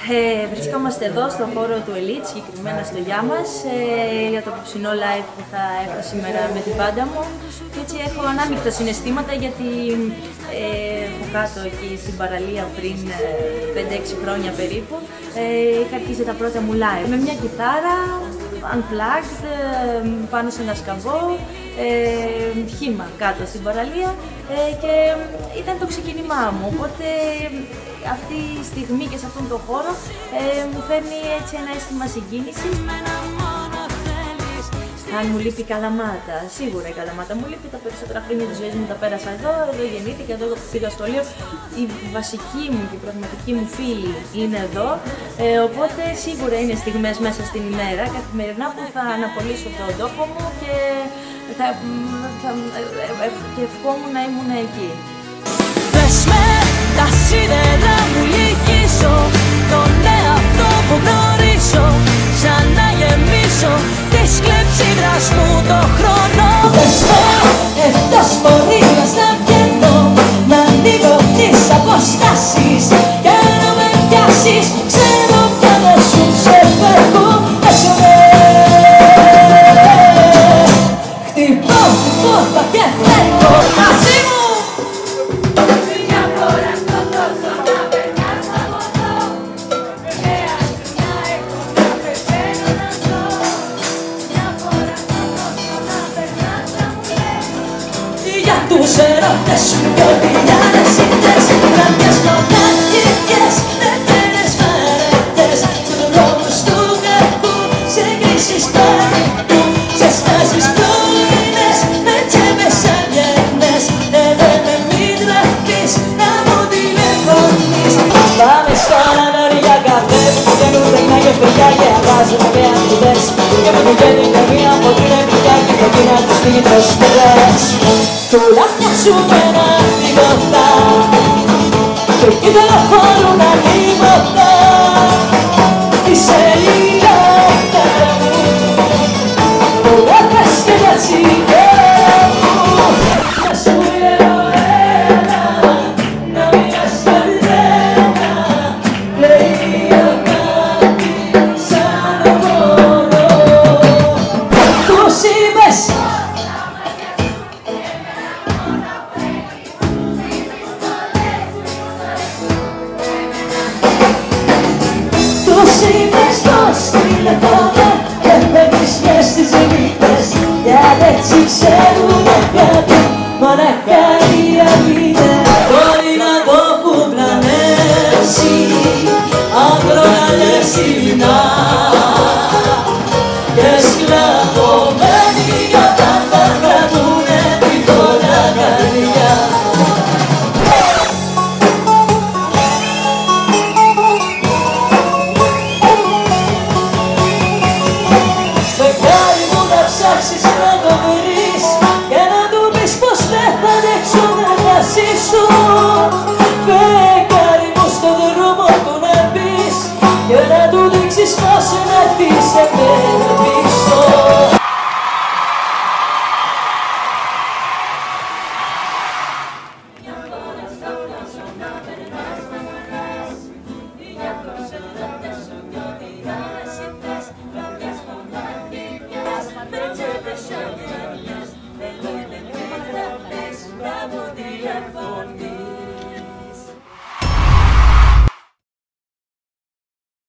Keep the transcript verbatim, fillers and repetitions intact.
Ε, βρισκόμαστε εδώ στον χώρο του Elite, συγκεκριμένα στο γεια μας, ε, για το απόψινό live που θα έχω σήμερα με την μπάντα μου. Και έτσι έχω ανάμεικτα συναισθήματα γιατί ε, από κάτω εκεί στην παραλία πριν πέντε έξι χρόνια περίπου ε, είχα αρχίσει τα πρώτα μου live με μια κιθάρα unplugged πάνω σε ένα σκαβό, ε, χύμα κάτω στην παραλία ε, και ήταν το ξεκίνημά μου. Οπότε αυτή η στιγμή και σε αυτόν τον χώρο ε, μου φέρνει έτσι ένα αίσθημα συγκίνησης. Αν μου λείπει η Καλαμάτα, σίγουρα η Καλαμάτα μου λείπει, τα περισσότερα χρόνια της ζωής μου τα πέρασα εδώ, εδώ γεννήθηκα, εδώ πήγα σχολείο. Η βασική μου και η πραγματική μου φίλη είναι εδώ, ε, οπότε σίγουρα είναι στιγμές μέσα στην ημέρα, καθημερινά που θα αναπολύσω τον τόπο μου και θα, θα, ε, και ευχόμουν να ήμουν εκεί. Δες με τα σίδερα μου λυγίσω, τον εαυτό που γνωρίζω, σαν να γεμίσω της κλεψίδρας μου το χρόνο. Δες με εκτός πορείας να βγαίνω, να ανοίγω τις αποστάσεις και να με πιάσεις, ξέρω πια δεν σου ξεφεύγω. Έσω με χτυπώ την πόρτα και φεύγω μαζί μου. Τους ερώτες σου κι ό,τι άλλες ήττες, γραμμιές μονάχικες, δεύτερες βαρέτες, στους δρόμους του κακού, σε κρίσεις πανικού, σε στάσεις πρωινές, με τσέπες αδιαίτες, δεν με μην τραβείς, να μου τηλεφωνείς. Πάμε στο ανανόρι για καφέ, που βγαίνουν τεχνά και παιδιά και αγάζουμε με αμοιβές, και με την κέντρη μία από την επιτιά και το κοινά τους μύθος πεδές. Τούλα μοιάζουμε ένα τίποτα και εκεί δεν αφορούν ανίποτα. Είσαι η λάθρα μου που έφτας και ματσικέρα μου. Να σου λέω ένα, να μοιάς καλένα, λέει αγάπη σαν αγώνα. Τους είπες και παίρνεις και στις νύχτες, γιατί έτσι ξέρουνε κάτι, μοναχα οι αλήθειες.